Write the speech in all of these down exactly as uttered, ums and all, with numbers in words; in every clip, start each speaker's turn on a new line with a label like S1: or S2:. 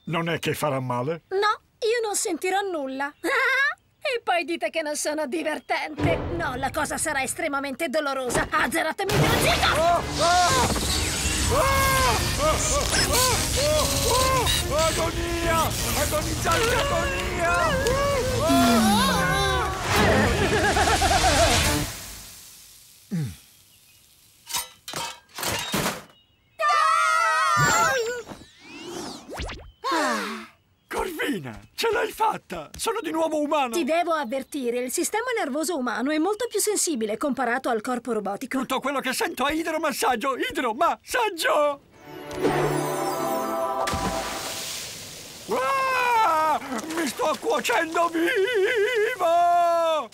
S1: Non è che farà male?
S2: No, io non sentirò nulla. E poi dite che non sono divertente. No, la cosa sarà estremamente dolorosa. Azzeratemi il zitto!
S1: Oh, oh! Oh, oh, oh, oh, oh, oh, agonia! Agonizzante agonia! Oh, mm. Corvina, ce l'hai fatta! Sono di nuovo umano!
S2: Ti devo avvertire, il sistema nervoso umano è molto più sensibile comparato al corpo robotico.
S1: Tutto quello che sento è idromassaggio! Idromassaggio! Ah, mi sto cuocendo vivo!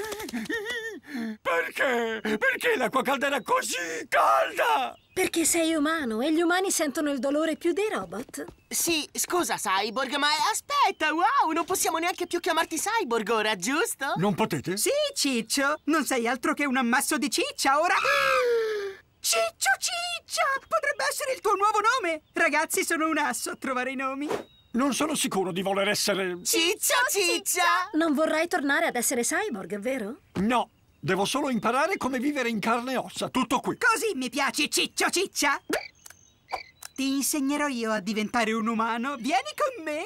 S1: Perché? Perché l'acqua calda era così calda?
S2: Perché sei umano e gli umani sentono il dolore più dei robot.
S3: Sì, scusa, Cyborg, ma aspetta, wow, non possiamo neanche più chiamarti Cyborg ora, giusto?
S1: Non potete?
S4: Sì, Ciccio, non sei altro che un ammasso di ciccia, ora... Ciccio Ciccia! Potrebbe essere il tuo nuovo nome! Ragazzi, sono un asso a trovare i nomi.
S1: Non sono sicuro di voler essere...
S3: Ciccio Ciccia!
S2: Non vorrai tornare ad essere cyborg, vero?
S1: No, devo solo imparare come vivere in carne e ossa, tutto qui.
S4: Così mi piaci, Ciccio Ciccia! Ti insegnerò io a diventare un umano. Vieni con me!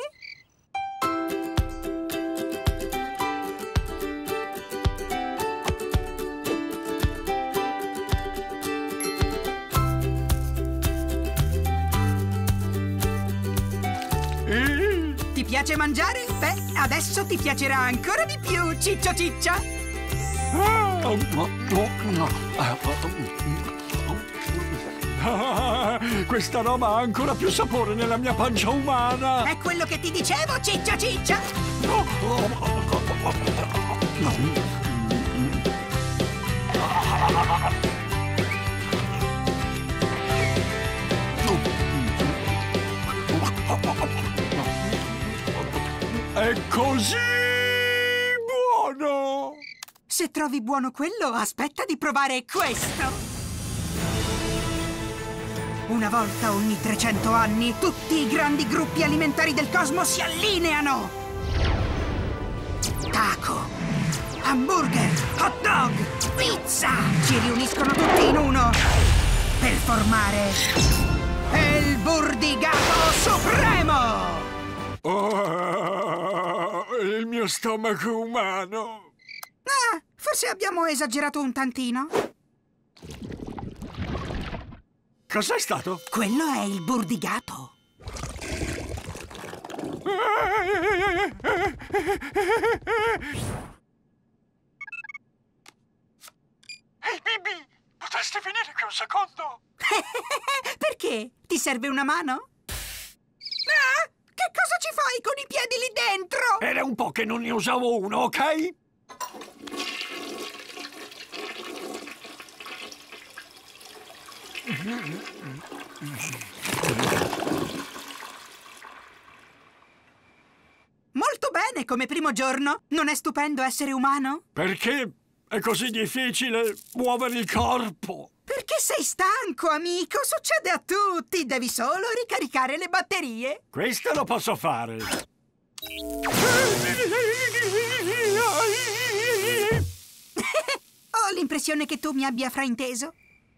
S1: E...
S4: Ti piace mangiare? Beh, adesso ti piacerà ancora di più, Ciccio Ciccia!
S1: Ah, questa roba ha ancora più sapore nella mia pancia umana!
S4: È quello che ti dicevo, Ciccio Ciccia!
S1: È così buono!
S4: Se trovi buono quello, aspetta di provare questo! Una volta ogni trecento anni, tutti i grandi gruppi alimentari del cosmo si allineano! Taco, hamburger, hot dog, pizza! Si riuniscono tutti in uno per formare il Burdigato Supremo!
S1: Oh, il mio stomaco umano!
S4: Ah, forse abbiamo esagerato un tantino.
S1: Cos'è stato?
S4: Quello è il Burdigato.
S1: Ehi, Bibi! Potresti venire qui un secondo?
S4: Perché? Ti serve una mano? Ah! Che cosa ci fai con i piedi lì dentro?
S1: Era un po' che non ne usavo uno, ok?
S4: Molto bene come primo giorno. Non è stupendo essere umano?
S1: Perché è così difficile muovere il corpo?
S4: Perché sei stanco, amico. Succede a tutti. Devi solo ricaricare le batterie.
S1: Questo lo posso fare.
S4: Ho l'impressione che tu mi abbia frainteso.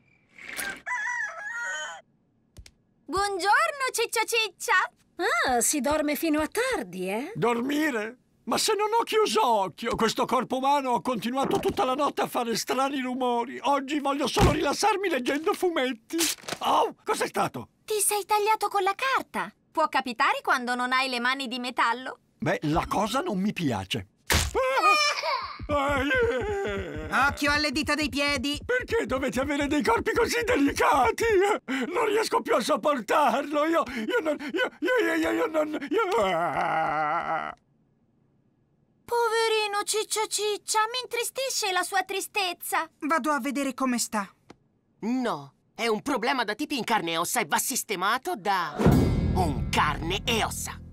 S5: Buongiorno, Ciccio Ciccia!
S2: Ah, si dorme fino a tardi, eh?
S1: Dormire? Ma se non ho chiuso occhio, questo corpo umano ha continuato tutta la notte a fare strani rumori. Oggi voglio solo rilassarmi leggendo fumetti. Oh, cos'è stato?
S5: Ti sei tagliato con la carta. Può capitare quando non hai le mani di metallo?
S1: Beh, la cosa non mi piace. Ah, yeah.
S4: Occhio alle dita dei piedi.
S1: Perché dovete avere dei corpi così delicati? Non riesco più a sopportarlo. Io, io non... Io, io, io, io non... Io... Ah.
S5: Poverino Ciccio Ciccia, mi intristisce la sua tristezza.
S4: Vado a vedere come sta.
S3: No, è un problema da tipi in carne e ossa e va sistemato da un carne e ossa.